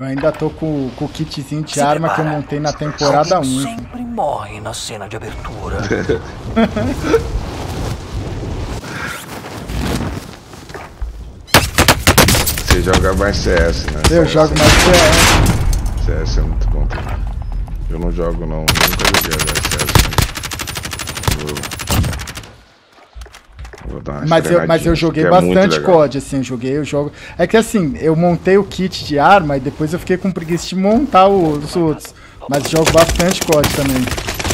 Eu ainda tô com o kitzinho de arma que eu montei na temporada 1. Sempre morre na cena de abertura. Você joga mais CS, né? Eu jogo mais CS. CS é muito bom também. Eu não jogo não, nunca joguei CS. Vou dar uma Mas eu joguei bastante COD, assim, eu jogo. É que assim, eu montei o kit de arma e depois eu fiquei com preguiça de montar os outros. Mas jogo bastante COD também.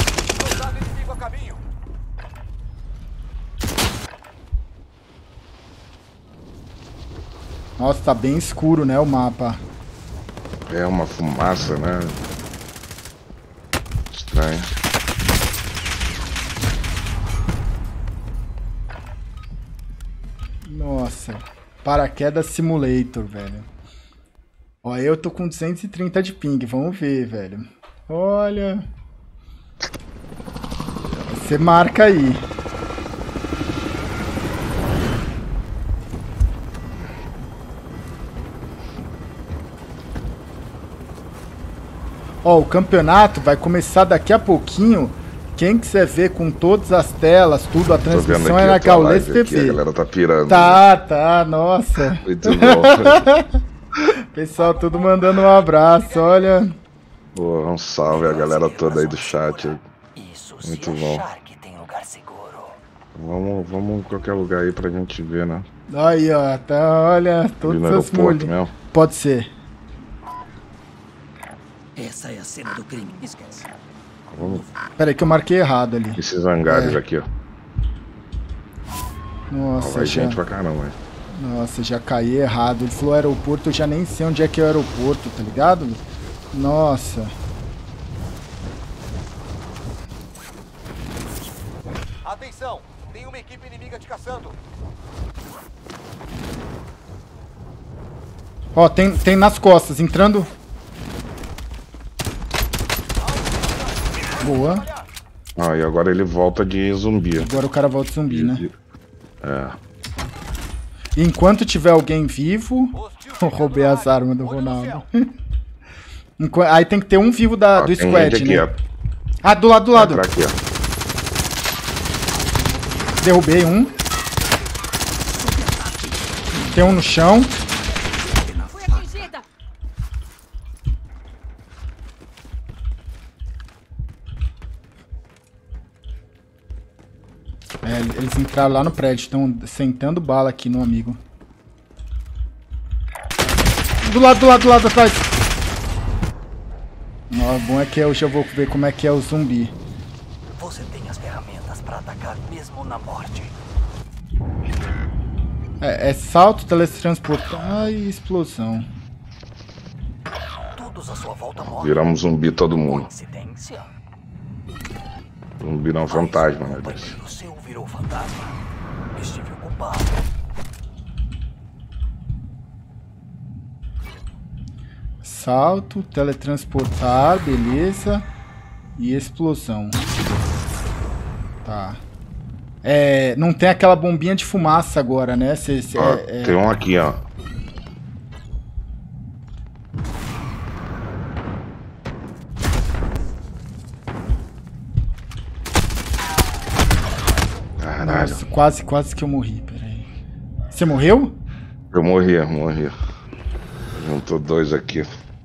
Nossa, tá bem escuro, né, o mapa. É uma fumaça, né? Estranho. Nossa, Paraquedas Simulator, velho. Ó, eu tô com 230 de ping, vamos ver, velho. Olha. Você marca aí. Ó, o campeonato vai começar daqui a pouquinho. Quem quiser ver com todas as telas, tudo, a transmissão é na Gaules TV. A galera tá pirando. Tá, nossa. Muito bom. Pessoal, tudo mandando um abraço, olha. Pô, um salve a galera toda aí do chat. Muito bom. Vamos em qualquer lugar aí pra gente ver, né? Aí, ó, tá, olha, todas as mulheres. Pode ser. Essa é a cena do crime, esquece. Vamos. Pera aí que eu marquei errado ali. Esses hangares aqui, ó. Nossa, vai gente pra caramba, hein? Nossa, já caí errado. Ele falou aeroporto, eu já nem sei onde é que é o aeroporto, tá ligado? Nossa. Atenção, tem uma equipe inimiga te caçando. Ó, tem nas costas, entrando. Boa. Ah, e agora ele volta de zumbi. Agora o cara volta de zumbi, né? É. Enquanto tiver alguém vivo... Eu roubei as armas do Ronaldo. Aí tem que ter um vivo do squad, aqui, né? Ó. Ah, do lado. Aqui, ó. Derrubei um. Tem um no chão. É, eles entraram lá no prédio, estão sentando bala aqui no amigo. Do lado atrás. O bom é que eu já vou ver como é que é o zumbi. Você tem as ferramentas para atacar mesmo na morte. É salto, teletransportar e explosão. Todos à sua volta morrem. Viramos zumbi todo mundo. Coincidência? Zumbi não, fantasma, né? O seu virou fantasma. Estive ocupado. Salto, teletransportar, beleza. E explosão. Tá. Não tem aquela bombinha de fumaça agora, né? Tem um aqui, ó. Caralho. Nossa, quase que eu morri, peraí. Você morreu? Eu morri. Juntou dois aqui.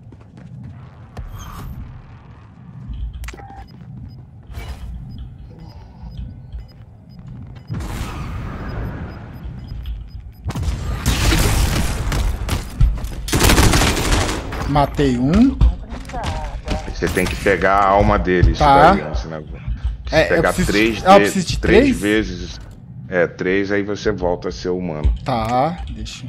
Matei um. Você tem que pegar a alma deles. Tá. Se pegar preciso de três vezes. É, 3, aí você volta a ser humano. Tá, deixa.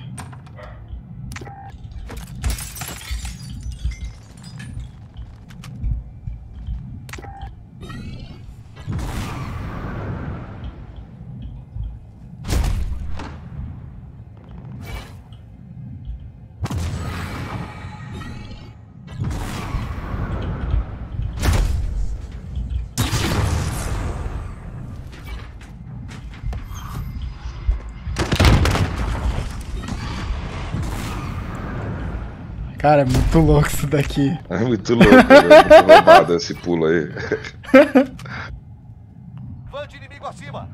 Cara, é muito louco isso daqui. É muito louco, né? Muito roubado esse pulo aí. Van de inimigo acima.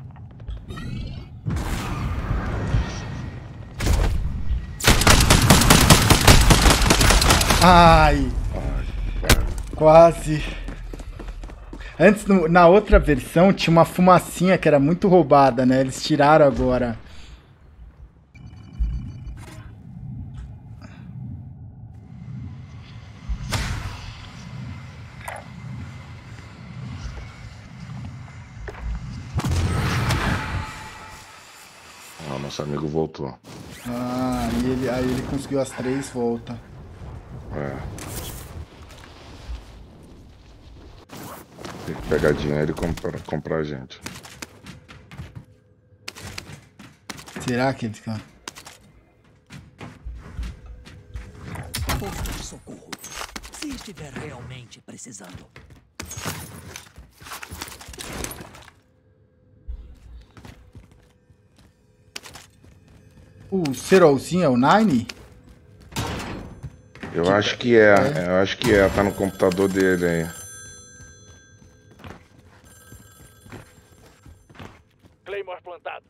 Ai, quase. Antes, na outra versão, tinha uma fumacinha que era muito roubada, né? Eles tiraram agora. Ah, nosso amigo voltou. Ah, aí ele conseguiu as 3 voltas. É. Tem que pegar dinheiro e comprar a gente. Será que eles... Posto de socorro. Se estiver realmente precisando. O Cerolzinho é o Nine? Eu acho que é. Eu acho que é. Tá no computador dele aí. Claymore plantado.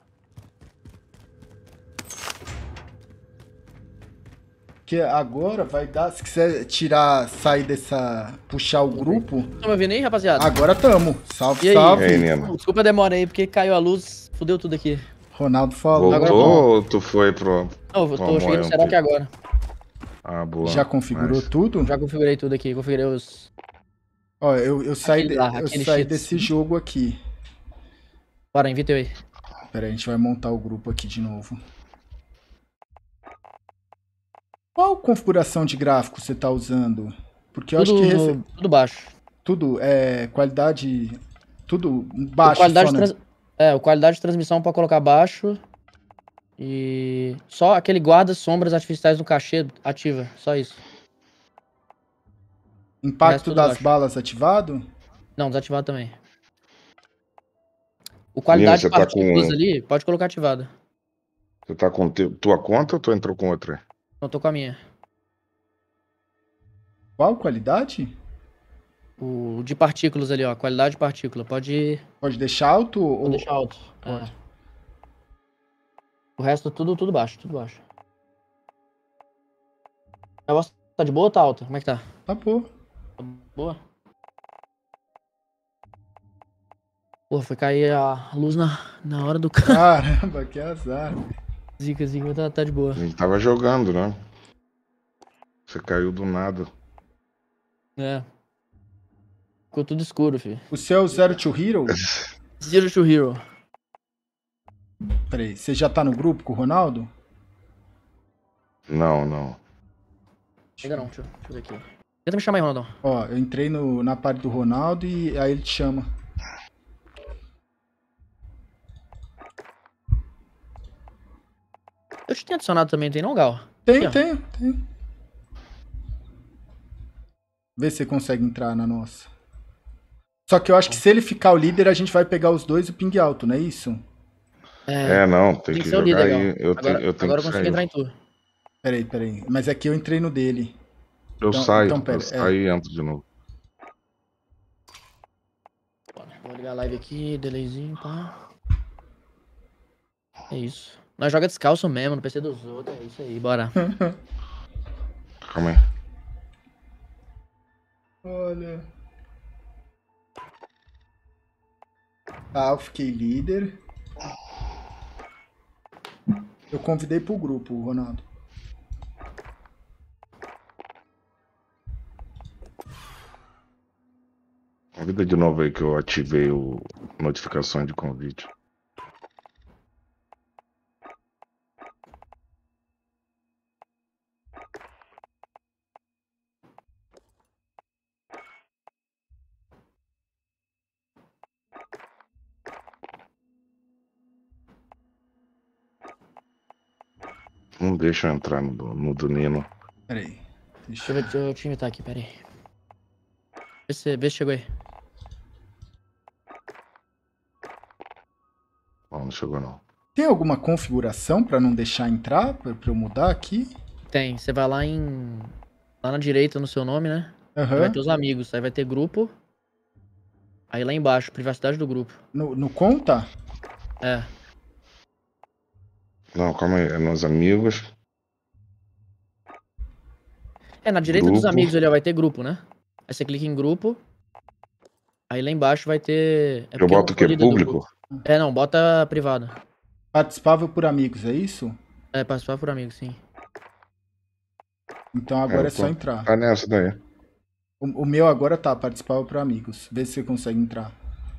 Que agora vai dar... Se quiser sair dessa... Puxar o grupo... Tá me ouvindo aí, rapaziada? Agora tamo. Salve, E aí? salve. E aí, Nina? Desculpa a demora aí, porque caiu a luz, fudeu tudo aqui. Ronaldo falou. Agora Voltou ou tu foi pro... Não, eu cheguei no Seroc agora. Ah, boa. Já configurou Nice. tudo? Já configurei tudo aqui, configurei os... Ó, eu saí, Aquele lá, eu aquele saí cheats. desse jogo aqui. Bora, invita eu aí. Pera aí, a gente vai montar o grupo aqui de novo. Qual configuração de gráfico você tá usando? Porque eu acho que... Tudo baixo. Tudo, qualidade... Tudo baixo qualidade só, né? o qualidade de transmissão pra colocar baixo. E só aquele guarda-sombras artificiais no cachê ativa, só isso. Impacto tudo das baixo. balas ativado? Não, desativado também. O qualidade de Nina, você tá partículas com- ali, pode colocar ativado. Tu tá com tua conta ou tu entrou com outra? Não tô com a minha. Qual qualidade? O de partículas ali, ó. Qualidade de partícula. Pode Pode deixar alto ou... deixar alto. Pode. É. O resto tudo baixo, tudo baixo. A voz tá de boa ou tá alta? Como é que tá? Tá bom. Tá boa? Pô, foi cair a luz na hora do cara. Caramba, que azar. Zica, tá de boa. A gente tava jogando, né? Você caiu do nada. É. Ficou tudo escuro, filho. O seu é o Zero to Hero? Zero to Hero. Peraí, você já tá no grupo com o Ronaldo? Não, não. Ainda não, deixa eu ver aqui. Tenta me chamar aí, Ronaldão. Ó, eu entrei na parte do Ronaldo e aí ele te chama. Eu te tenho adicionado também, tem não, Gal? Tem, Aqui, ó. tem. Vê se você consegue entrar na nossa. Só que eu acho que se ele ficar o líder, a gente vai pegar os dois e o ping alto, não é isso? Não, tem Tem que que ser o jogar líder, aí. Gal. Eu tenho Agora eu que consigo sair. entrar em tu. Peraí. Mas aqui eu entrei no dele. Eu Então- saio, então, pera, eu saio e entro de novo. Vou ligar a live aqui, delayzinho, pá. É isso. Nós joga descalço mesmo, no PC dos outros, é isso aí, bora. Calma aí. Olha. Tá, eu fiquei líder. Eu convidei pro grupo, Ronaldo. Convida de novo aí que eu ativei o notificação de convite. Não deixa eu entrar no do Nino. Peraí. Deixa eu te invitar aqui, pera aí. Vê se chegou aí. Não chegou não. Tem alguma configuração pra não deixar entrar? Pra eu mudar aqui? Tem, você vai lá em Lá na direita, no seu nome, né? Aí vai Aham. ter os amigos, aí vai ter grupo. Aí lá embaixo, privacidade do grupo. No conta? É. Não, calma aí. É nos amigos. É, na direita dos Grupo. amigos ali, ó, vai ter grupo, né? Aí você clica em grupo. Aí lá embaixo vai ter... É Eu porque não boto o sou quê? líder do Público? grupo. É, não, bota privada. Participável por amigos, é isso? É, participar por amigos, sim. Então agora é tô- só entrar. Tá nessa daí. O meu agora tá participável por amigos. Vê se você consegue entrar.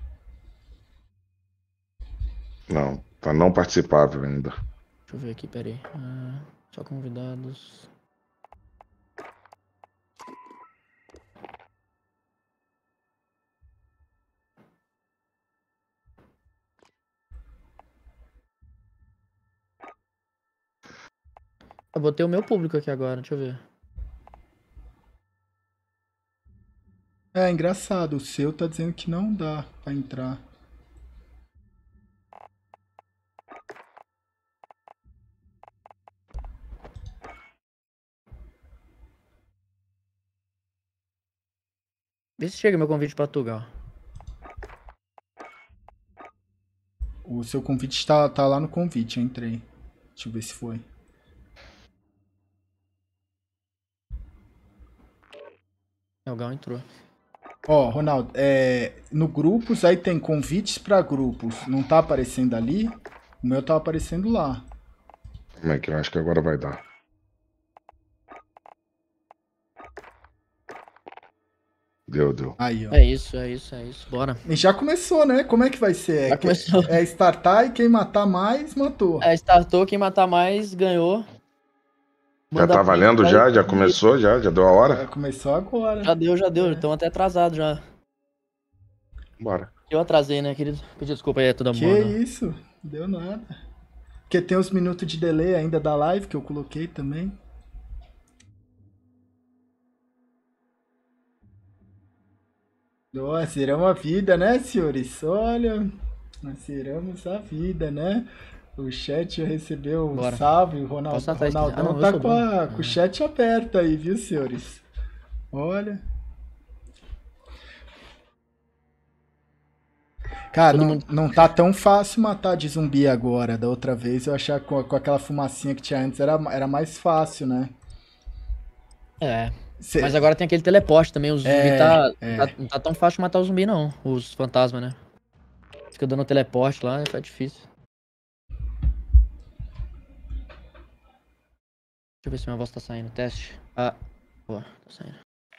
Não, tá não participável ainda. Deixa eu ver aqui, peraí. Só convidados. Eu botei o meu público aqui agora, deixa eu ver. É engraçado, o seu tá dizendo que não dá pra entrar. Vê se chega meu convite pra Tugal. O seu convite tá lá no convite, eu entrei. Deixa eu ver se foi. O Gal entrou. Ó, Ronaldo, no grupos aí tem convites pra grupos. Não tá aparecendo ali? O meu tá aparecendo lá. Como é que eu acho que agora vai dar? Deu. Aí, ó. É isso. Bora. E já começou, né? Como é que vai ser? Já começou. É startar e quem matar mais, matou. É, startou, quem matar mais, ganhou. Já Manda tá valendo print, já? vai- Já começou? Já deu a hora? Começou agora. Já deu. Estão até atrasados já. Bora. Eu atrasei, né, querido? Pedi desculpa aí, é tudo Que amor. Né? isso? Não deu nada. Porque tem uns minutos de delay ainda da live que eu coloquei também. Nós zeramos a vida, né, senhores? Olha, nós zeramos a vida, né? O chat já recebeu um Bora. salve. O Ronaldo, Posso atrás, Ronaldão não, eu tá sou com, com o chat aberto aí, viu, senhores? Olha. Cara, não tá tão fácil matar de zumbi agora. Da outra vez eu achava que com aquela fumacinha que tinha antes era mais fácil, né? É. Mas agora tem aquele teleporte também. Os zumbi não tá tão fácil de matar os zumbi, não. Os fantasmas, né? Fica dando teleporte lá, é difícil. Deixa eu ver se minha voz tá saindo. Teste. Boa, tá saindo.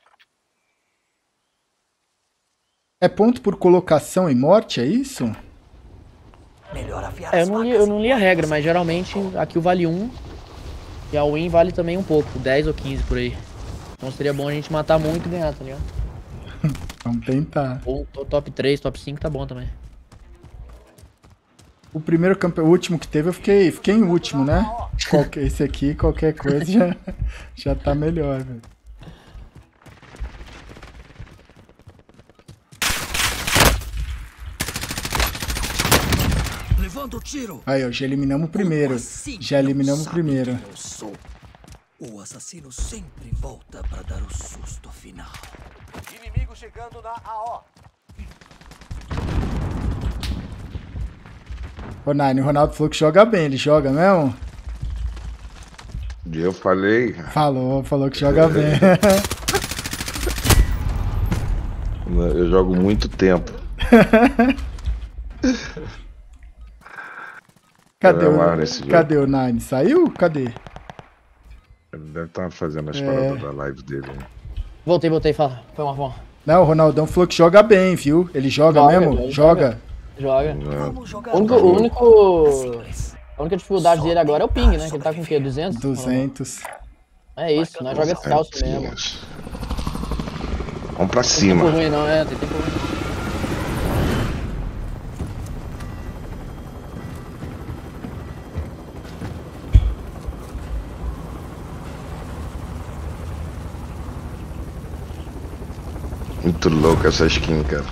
É ponto por colocação e morte, é isso? Melhor afiar Eu não li a regra, mas geralmente aqui o vale 1 e a win vale também um pouco, 10 ou 15 por aí. Então seria bom a gente matar muito e ganhar, tá ligado? Vamos tentar. Ou top 3, top 5 tá bom também. O primeiro campeão, o último que teve, eu fiquei em último, né? Esse aqui, qualquer coisa já tá melhor, velho. Levando tiro. Aí, ó, já eliminamos o primeiro. Já eliminamos o primeiro. Eu sou. O assassino sempre volta para dar o susto final. Inimigo chegando na AO. Ô, Nine, o Ronaldo falou que joga bem. Ele joga mesmo? Eu falei. Falou que joga bem. Eu jogo muito tempo. Cadê o Nine? Saiu? Cadê? Ele deve estar fazendo as paradas da live dele. Né? Voltei, fala. Foi uma bom. Não, o Ronaldão falou que joga bem, viu? Ele joga mesmo? Joga. Vamos jogar. A única dificuldade dele agora é o ping, né? Que ele tá com o quê? 200? 200. É isso, nós joga descalço mesmo. Vamos pra Tem cima. tempo ruim não, tem tempo ruim. Muito louco essa skin, cara.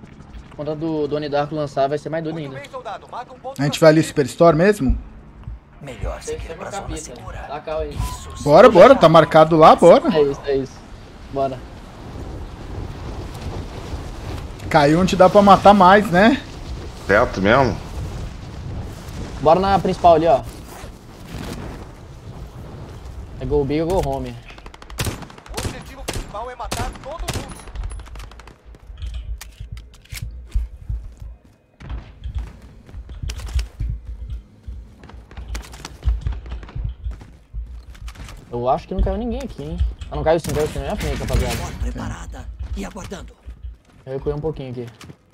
Quando a do Donnie Darko lançar, vai ser mais doido ainda. A gente vai ali Superstore mesmo? Melhor seguir pra zona segura. Tá, calma aí. Bora, bora, tá marcado lá, bora. É isso. Bora. Caiu onde dá pra matar mais, né? Teto mesmo? Bora na principal ali, ó. É go big ou go home. O objetivo principal é matar todo mundo. Eu acho que não caiu ninguém aqui, hein? Ah, não caiu sim na minha frente, rapaziada. Preparada e aguardando. Eu recuei um pouquinho aqui.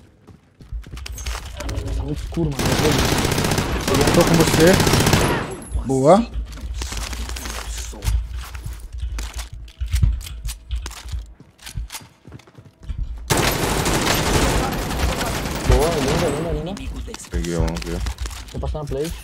Tá muito escuro, mano. Tô com você. Boa. Boa, linda. Peguei um aqui. Tô passando a play.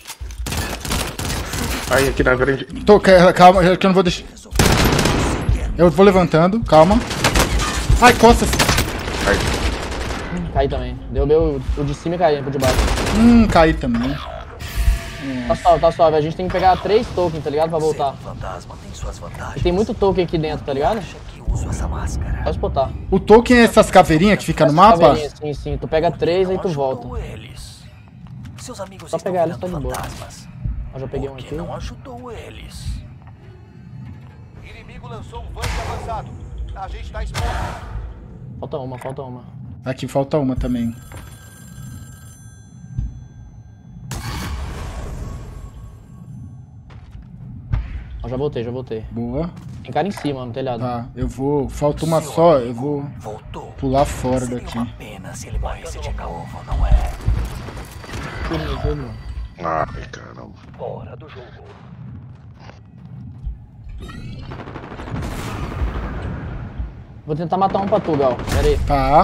Aí, aqui na frente. Tô, calma, que eu não vou deixar. Eu vou levantando, calma. Ai, costas. Aí. Caí também. Deu o de cima e caí pro de baixo. Caí também. Tá suave. A gente tem que pegar 3 tokens, tá ligado? Pra voltar. Fantasma tem suas vantagens. E tem muito token aqui dentro, tá ligado? Que uso essa máscara. Só spotar. O token é essas caveirinhas que fica no mapa? Sim. Tu pega 3 aí tu volta. Eles. Seus amigos Só estão pegar eles, tá virando de boa. fantasmas. Eu já peguei um Porque aqui. não ajudou eles. Inimigo lançou um Vant avançado. A gente tá exposto. Falta uma. Aqui falta uma também. Eu já voltei. Boa. Tem cara em cima, no telhado. Tá, eu vou. Falta uma só, eu vou Voltou. pular fora Seria daqui. uma pena se ele morresse de novo, não é? Ai, caramba. Hora do jogo. Vou tentar matar um pra tu, Gal. Pera aí. Tá.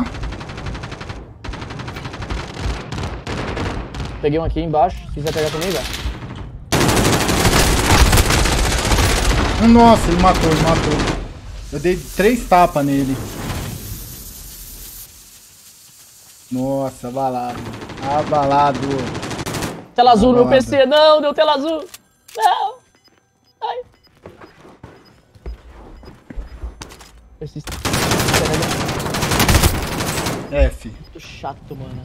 Peguei um aqui embaixo. Se quiser pegar comigo, ó. Nossa, ele matou. Eu dei 3 tapas nele. Nossa, abalado. Tela azul no meu Abalado. PC. Não, deu tela azul. Não. Ai. F. Muito chato, mano.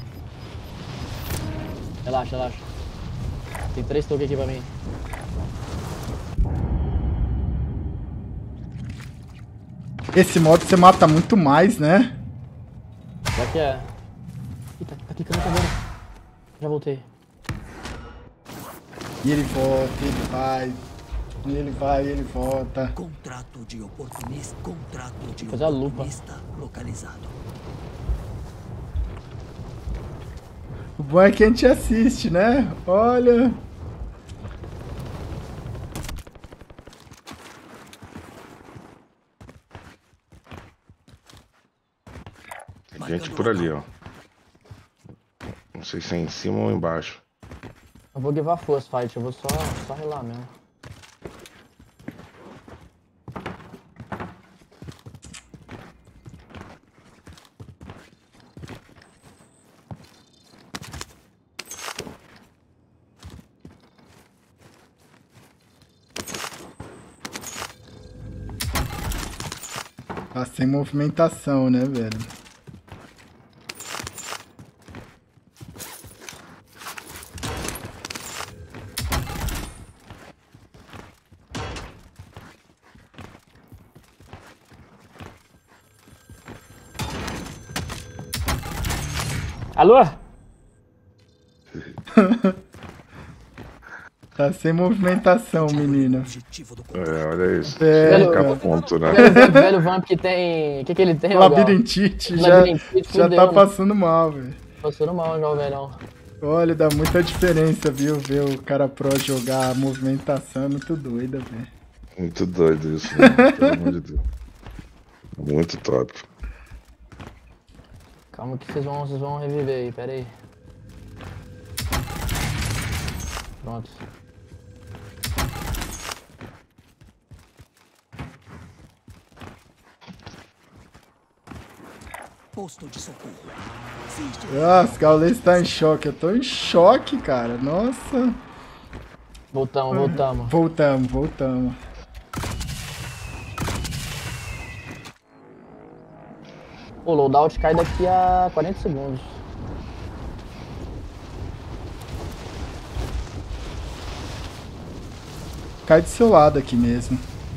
Relaxa. Tem 3 tokens aqui pra mim. Esse modo você mata muito mais, né? Já que é. Eita, tá clicando agora. Já voltei. E ele volta, ele vai. Ele volta. Contrato de oportunista. Fazer a lupa. Localizado. O bom é que a gente assiste, né? Olha. Tem gente por ali, ó. Não sei se é em cima ou embaixo. Eu vou give a force fight, eu vou só relar mesmo. Tá sem movimentação, né, velho? Alô? Tá sem movimentação, menina. Olha isso. É, Ponto, né? Velho Vamp que tem... O que ele tem, labirintite já tá passando mal, velho. Passando mal já, o velhão. Olha, dá muita diferença, viu? Ver o cara pro jogar a movimentação é muito doida, velho. Muito doido isso, né? Pelo amor de Deus. Muito top. Calma que vocês vão reviver aí, pera aí. Pronto. Posto de socorro. Nossa, o Gaules tá em choque. Eu tô em choque, cara. Nossa. Voltamos. Voltamos. O loadout cai daqui a 40 segundos. Cai do seu lado aqui mesmo.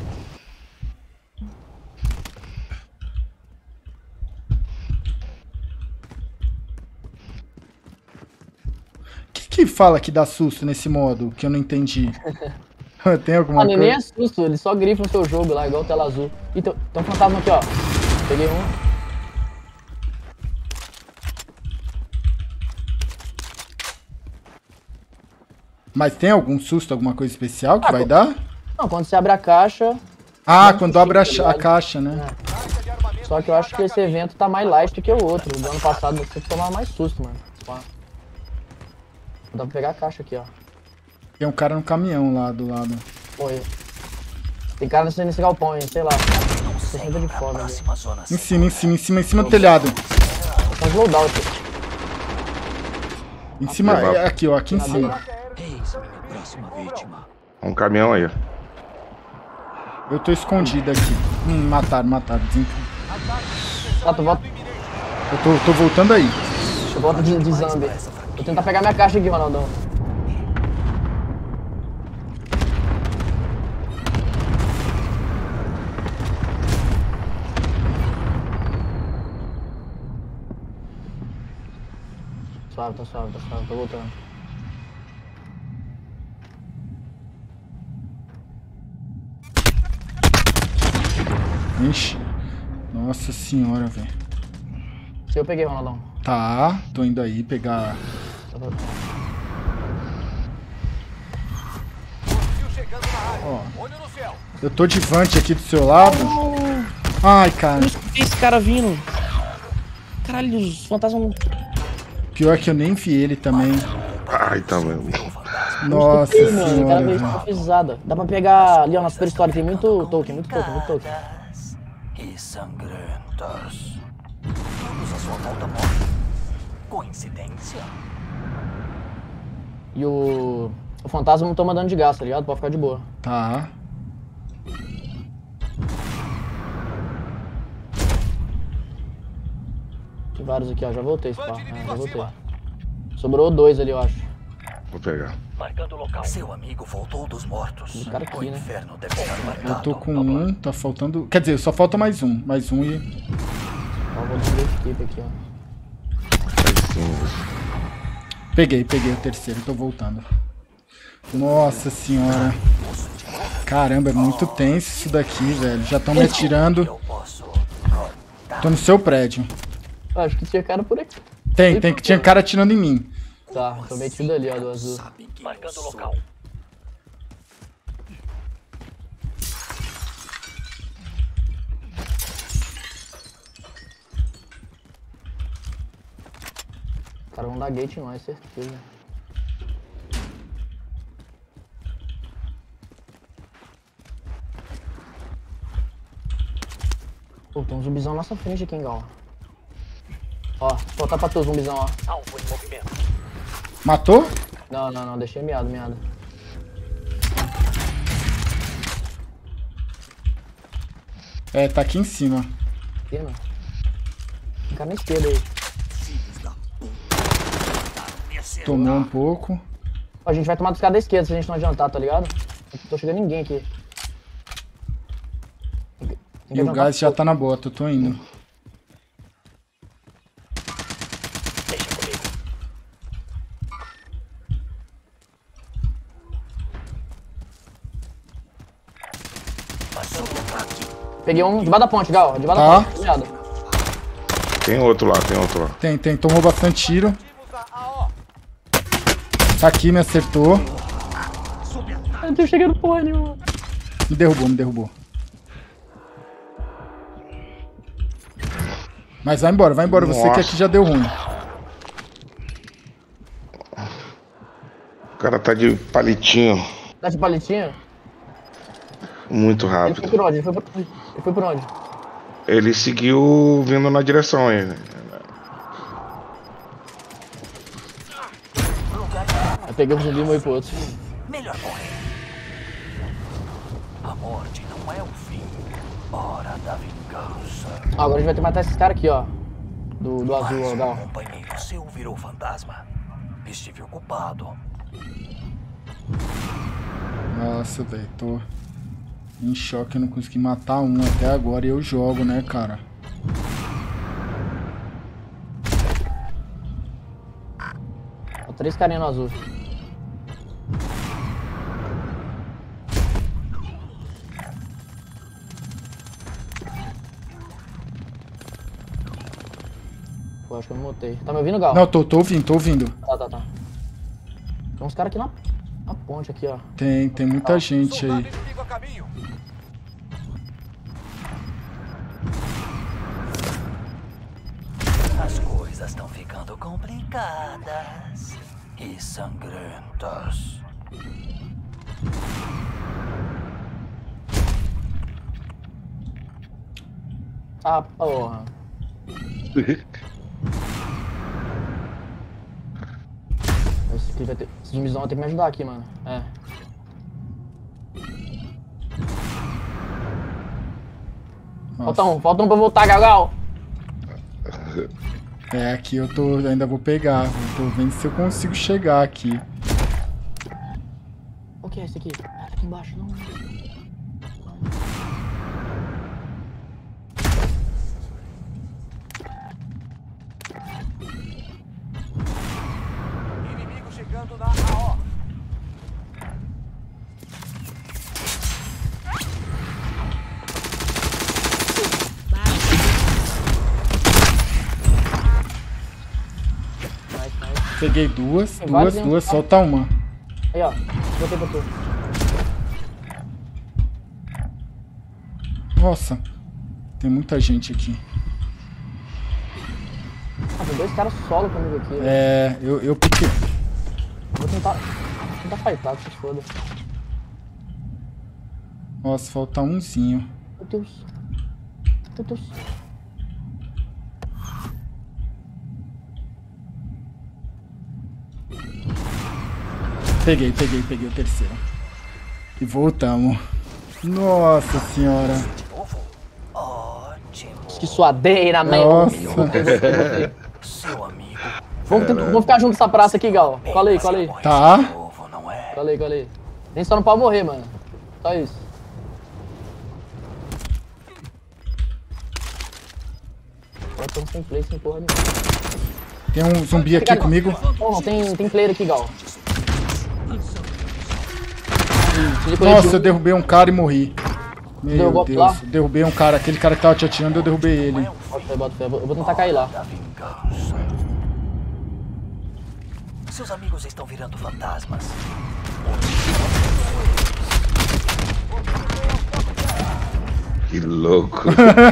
Que fala que dá susto nesse modo, que eu não entendi? Tem alguma coisa? Nem é susto, ele só grifa o seu jogo lá, igual tela azul. Ih, tem um fantasma aqui, ó. Peguei um. Mas tem algum susto, alguma coisa especial que vai dar? Não, quando você abre a caixa... Quando abre a caixa, né? Só que eu acho que esse evento tá mais light do que o outro. Do ano passado você tomava mais susto, mano. Dá pra pegar a caixa aqui, ó. Tem um cara no caminhão lá do lado. Foi. Tem cara nesse galpão aí, sei lá. Tô de fome, Em cima do telhado. Tem um loadout. Em cima, aqui, ó, aqui em cima. Um caminhão aí, ó. Eu tô escondido aqui. Mataram. Tu volta. Eu tô voltando aí. Eu volto de zombie. Vou tentar pegar minha caixa aqui, Ronaldão. Tá suave, tô voltando. Ixi. Nossa senhora, velho. Se eu peguei, Ronaldão. Tá, tô indo aí pegar. Ó, eu tô de vante aqui do seu lado. Ai, cara. Eu não escutei esse cara vindo. Caralho, os fantasmas... Pior que eu nem vi ele também. Ai, tá mesmo. Nossa senhora. Pesada. Dá pra pegar ali, ó, na Super Story. Tem muito token. E sangrentas. Todos à sua volta morrem. Coincidência? E o fantasma não toma dano de gás, tá ligado? Pode ficar de boa. Tá. Tem vários aqui, ó. Já voltei esse pá. Já voltei. Sobrou 2 ali, eu acho. Vou pegar. Marcando o local. Seu amigo voltou dos mortos. O cara aqui, O né? inferno deve estar marcado. Eu tô com um, tá faltando... Quer dizer, só falta mais um. Mais um e... Ó, vou descer a equipe aqui, ó. Peguei o terceiro, tô voltando. Nossa senhora. Caramba, é muito tenso isso daqui, velho. Já estão me atirando. Tô no seu prédio. Acho que tinha cara por aqui. Tinha cara atirando em mim. Tá, tô metido ali, ó, do azul. Marcando o local. Os caras vão dar gate em nós, certeza. Pô, tem um zumbizão na nossa frente aqui, hein, Gal. Ó, voltar pra tu, zumbizão, ó. Alvo em movimento. Matou? Não, deixei miado. É, tá aqui em cima. Aqui, não. Tem cara na esquerda aí. Tomou um pouco. Ó, a gente vai tomar dos caras da esquerda se a gente não adiantar, tá ligado? Não tô chegando ninguém aqui. E o gás já tá na bota, eu tô indo. Deixa comigo. Peguei um debaixo da ponte, Gal. Debaixo da ponte. Cuidado. Tem outro lá. Tem. Tomou bastante tiro. Tá aqui, me acertou. Eu não tô chegando porra nenhuma. Me derrubou. Mas vai embora, você que aqui já deu ruim. O cara tá de palitinho. Tá de palitinho? Muito Ele rápido. foi por onde? Ele foi por onde? Ele seguiu vindo na direção aí. Eu peguei um zumbi e morri pro outro. para morrer. A morte não é o fim. Hora da vingança. Agora a gente vai ter que matar esses caras aqui, ó. Do azul, ó, Gal. Companheiro seu virou fantasma. Estive ocupado. Nossa, velho, tô em choque, eu não consegui matar um até agora e eu jogo, né, cara? Ó, 3 carinhas no azul. Pô, acho que eu não mutei. Tá me ouvindo, Gal? Não, tô ouvindo, tô ouvindo. Tá. Tem uns caras aqui na ponte, aqui, ó. Tem muita gente Soldado aí. inimigo a caminho. As coisas estão ficando complicadas e sangrentas. Ah, porra. Esse aqui vai ter... Esse zumbizão vai ter que me ajudar aqui, mano. É. Nossa. Falta um pra voltar, Gal. É, aqui eu tô, ainda vou pegar. Eu tô vendo se eu consigo chegar aqui. O que é esse aqui? Ah, tá aqui embaixo, não. Inimigo chegando na AO. Nice. Peguei duas, vários, né? solta uma. Aí, ó. Botei pra tu. Nossa, tem muita gente aqui. Ah, tem 2 caras solo comigo aqui. É, eu piquei. Vou tentar fightar, que se foda. Nossa, falta umzinho. Meu Deus. Meu Deus. Peguei o terceiro. E voltamos. Nossa senhora. De novo? Ótimo. Que suadeira, man. Nossa. Seu amigo. Vamos ficar junto nessa praça aqui, Gal. Cola aí. Tá. De novo, não é? Cola aí. Nem só não pode morrer, mano. Só isso. Eu tô sem play, sem porra nenhuma. Tem um zumbi aqui comigo. Oh, não, tem player aqui, Gal. Nossa, eu derrubei um cara e morri. Meu Derrubou Deus, lá? derrubei um cara. Aquele cara que tava te atirando, eu derrubei ele. Bota fé. Eu vou tentar cair lá. Da vingança. Seus amigos estão virando fantasmas. Que louco.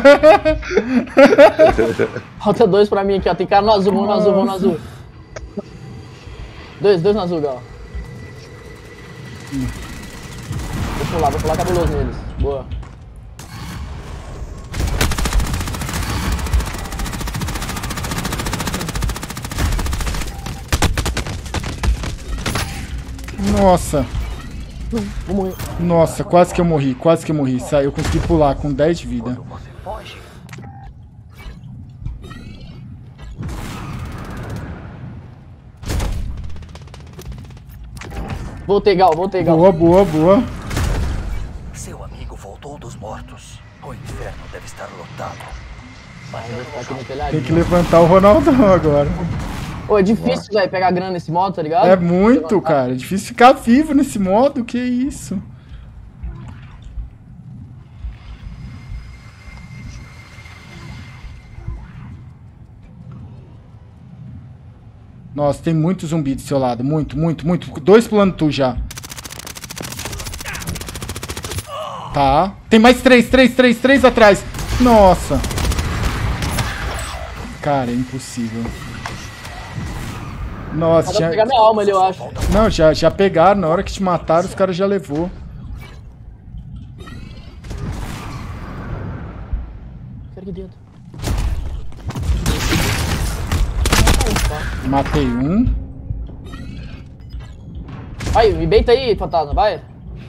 Falta 2 pra mim aqui, ó. Tem cara no azul, vamos no azul. 2 no azul, Gal. Vou pular cabuloso neles. Boa. Nossa. Vou morrer. Nossa, quase que eu morri. Eu consegui pular com 10 de vida. Você foge. Voltei, Gal. Boa. Seu amigo voltou dos mortos. O inferno deve estar lotado. Vai, vou ficar aqui no Tem telhadinho. que levantar o Ronaldão agora. Pô, é difícil, velho, pegar grana nesse modo, tá ligado? É muito, cara. É difícil ficar vivo nesse modo. Que isso? Nossa, tem muito zumbi do seu lado. Muito. 2 pulando tu já. Tá. Tem mais 3 atrás. Nossa. Cara, é impossível. Nossa, Dá pra pegar minha alma ali, eu acho. Não, já pegaram. Na hora que te mataram, os caras já levou. Quero aqui dentro. Matei um. Vai, me beita aí, fantasma, vai.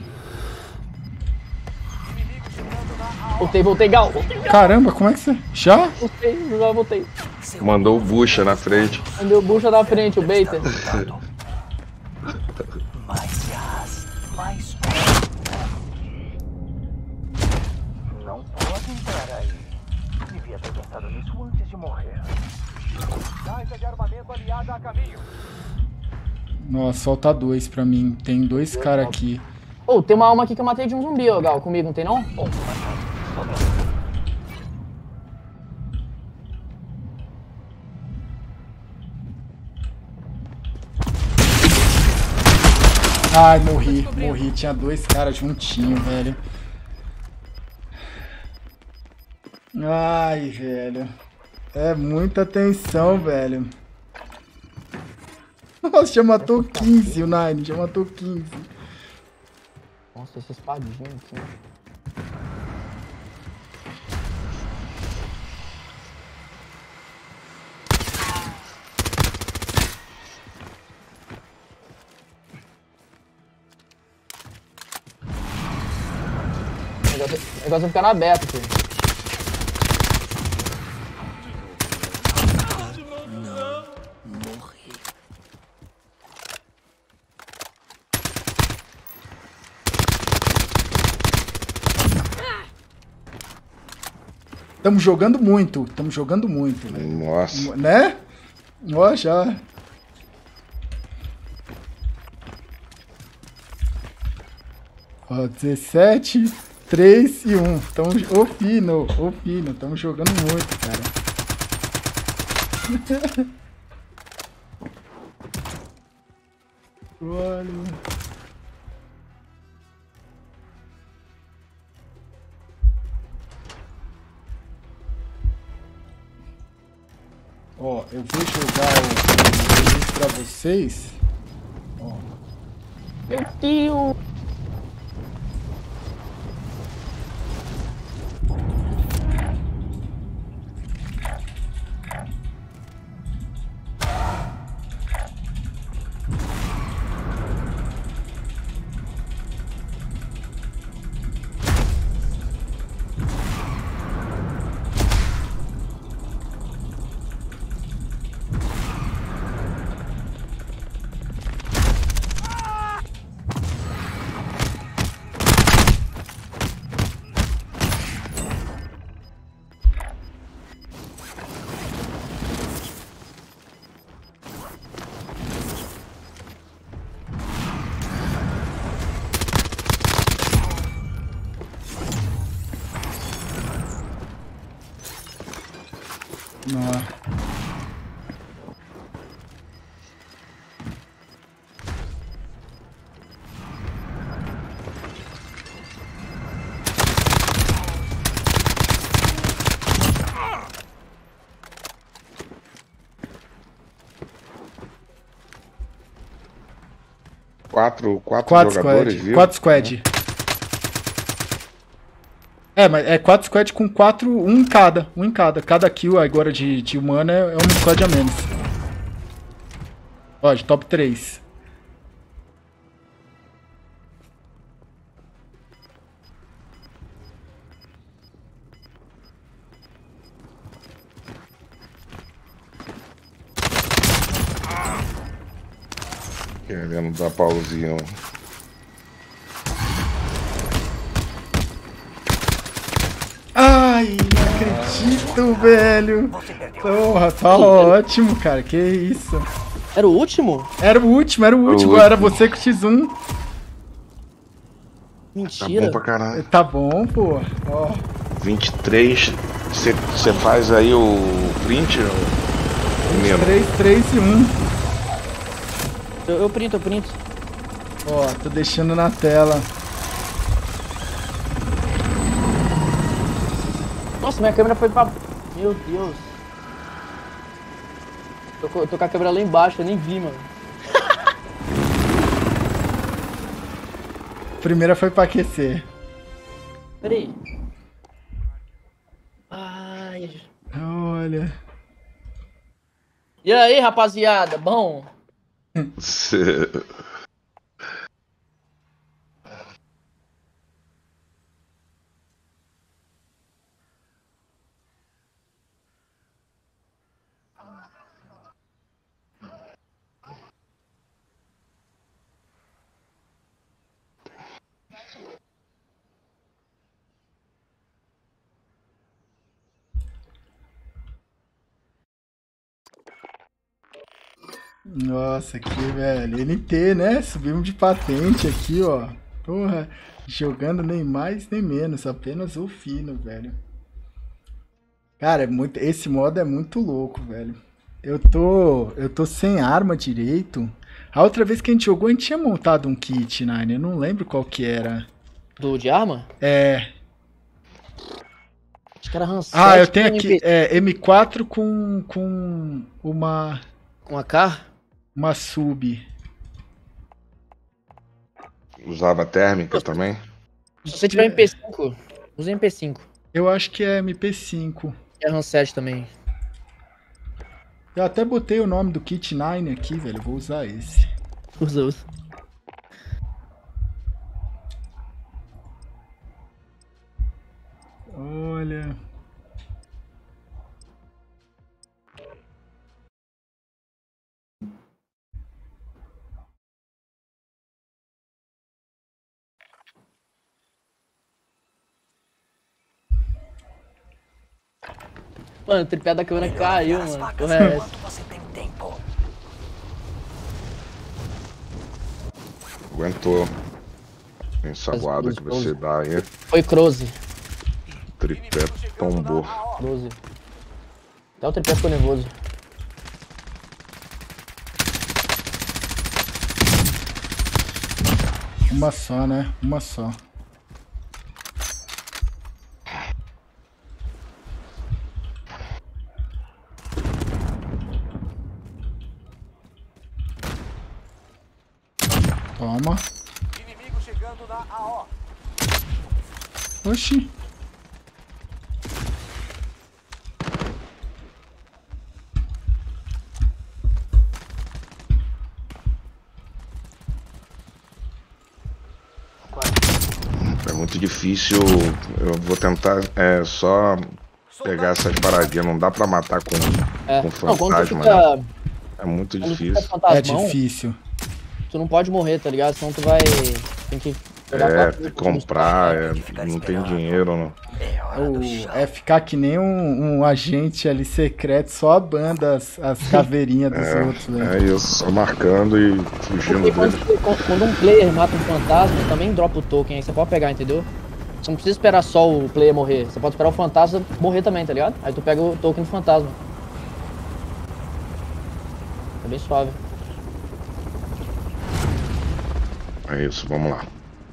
Voltei, Gal. Caramba, como é que você... Já? Voltei. Mandou o bucha na frente. Mandei o bucha na frente, o beita. Mais gás, mais... Não pode entrar aí. Devia ter pensado nisso antes de morrer. Caixa de armamento aliada a caminho. Nossa, falta 2 pra mim. Tem 2 caras aqui. Ô, tem uma alma aqui que eu matei de um zumbi, ó, Gal. Comigo, não tem não? Ai, morri. Tinha 2 caras juntinho, velho. Ai, velho. É muita tensão, velho. Nossa, já matou 15 o Nine, já matou 15. Nossa, esse espadinho aqui. O negócio vai ficar na aberta, filho. Morri. Tamo jogando muito, velho. Nossa. Né? Ó, já. Ó, 17, 3 e 1. Tamo, ô fino. Tamo jogando muito, cara. Olha. Ó, eu vou jogar o link pra vocês. Ó. Meu Deus! Não. Quatro Quatro jogadores, squad. viu? 4 squad. É, mas é 4 squad com 4, um em cada. Um em cada. Cada kill agora de humano é um squad a menos. Ó, de top 3. Querendo dar pauzinho. Ai, não acredito, velho. Porra, tá ótimo, cara. Que isso. Era o último? Era o último. último. Era você com X1. Tá Mentira. bom pra caralho. Tá bom, pô. Ó. 23. Você faz aí o print? Primeiro. 3, 3 e 1. Eu printo. Ó, tô deixando na tela. Nossa, minha câmera foi pra... Meu Deus. Tô com a câmera lá embaixo, eu nem vi, mano. Primeira foi pra aquecer. Pera aí. Ai. Olha. E aí, rapaziada? Bom? Nossa, aqui, velho. NT, né? Subimos de patente aqui, ó. Porra, jogando nem mais nem menos, apenas o fino, velho. Cara, esse modo é muito louco, velho. Eu tô sem arma direito. A outra vez que a gente jogou, a gente tinha montado um kit, Nine. Eu não lembro qual que era. De arma? É. Acho que era Hanset. Ah, eu tenho aqui. M4 com uma... Com AK? Uma sub. Usava térmica também? Se você tiver MP5, usa MP5. Eu acho que é MP5. É Hanset também. Eu até botei o nome do Kit 9 aqui, velho. Vou usar esse. Usa. Olha... Mano, o tripé da câmera caiu, mano. Porra, é essa? Você tem tempo. Aguentou. Ensaboada que você dá aí. Foi Croze. Tripé tombou. Croze. Até o tripé ficou nervoso. Uma só, né? Uma só. Toma. Inimigo chegando na AO. Oxi. É muito difícil. Eu vou tentar só pegar essas paradinhas. Não dá pra matar com fantasma, né? É muito difícil. É difícil. Tu não pode morrer, tá ligado? Senão tu vai... Tem que... tem que comprar, não tem dinheiro, não. É ficar que nem um agente ali secreto, só abando as caveirinhas dos outros, né? É isso, só marcando e fugindo dele. Quando um player mata um fantasma, também dropa o token, aí você pode pegar, entendeu? Você não precisa esperar só o player morrer, você pode esperar o fantasma morrer também, tá ligado? Aí tu pega o token do fantasma. É bem suave. É isso, vamos lá.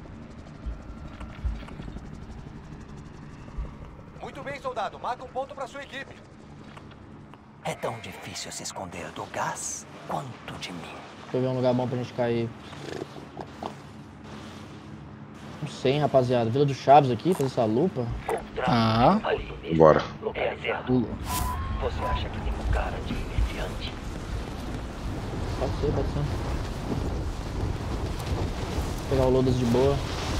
Muito bem, soldado. Marca um ponto para sua equipe. É tão difícil se esconder do gás quanto de mim. Deixa eu ver um lugar bom pra gente cair. Não sei, hein, rapaziada. Vila do Chaves aqui, fazer essa lupa. Ah. Bora. Você acha que tem um cara de mediante? Pode ser, pode ser. Vou pegar o Lodas de boa.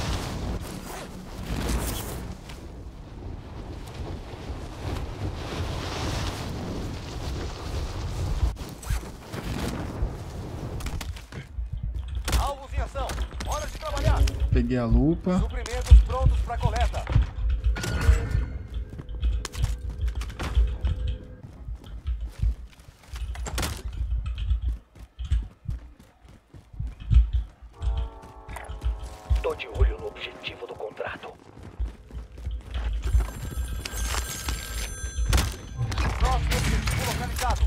Alvos em ação. Hora de trabalhar. Peguei a lupa. Suprimentos prontos para coleta. Tô de olho no objetivo do contrato. Próximo objetivo localizado.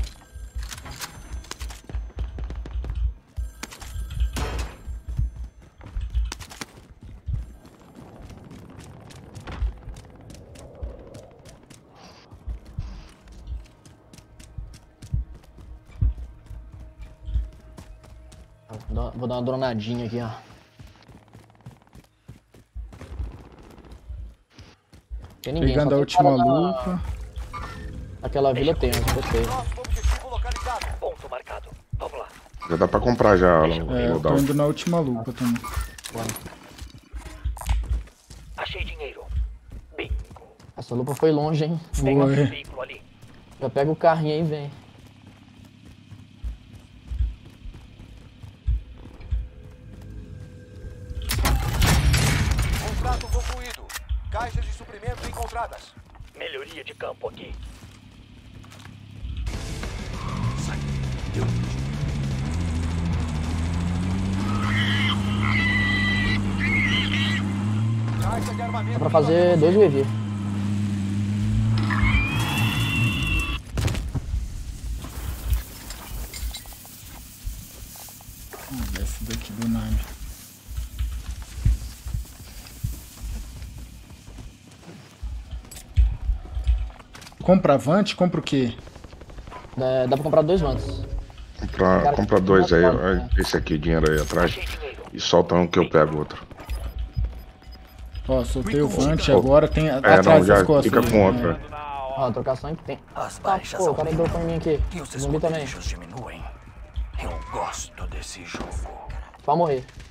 Vou dar uma dronadinha aqui, ó. Tem ninguém, Pegando a última lupa. Aquela vila tem, eu gostei. Próximo objetivo localizado. Ponto marcado. Vamos lá. Já dá pra comprar já. Eu tô indo na última lupa também. Achei dinheiro. Bingo. Essa lupa foi longe, hein? Tem um Foi. veículo ali. Já pega o carrinho aí e vem. Contrato concluído. Caixas de suprimento encontradas. Melhoria de campo aqui. Dá pra fazer 2 UAV. Desce daqui do nada. Compra Avante? Compra o quê? Dá pra comprar 2 Vantes. Compra 2 aí, olha esse aqui, dinheiro aí atrás. E solta um que eu pego outro. Ó, soltei o Vante agora, tem atrás das costas. Fica com outro. Ó, trocação que tem. Pô, o cara dropou em mim aqui. Zumbi também. Diminuem. Eu gosto desse jogo. Pode morrer.